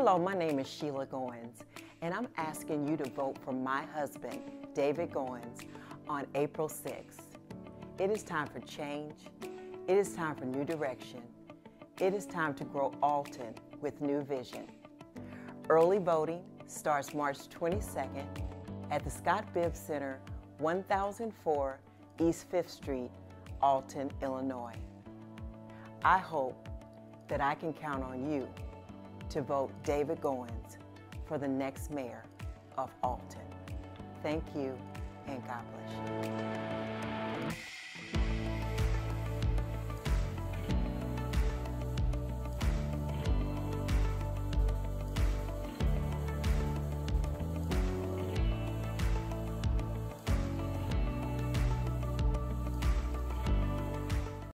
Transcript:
Hello, my name is Sheila Goins, and I'm asking you to vote for my husband, David Goins, on April 6th. It is time for change. It is time for new direction. It is time to grow Alton with new vision. Early voting starts March 22nd at the Scott Bibb Center, 1004 East 5th Street, Alton, Illinois. I hope that I can count on you to vote David Goins for the next mayor of Alton. Thank you, and God bless you.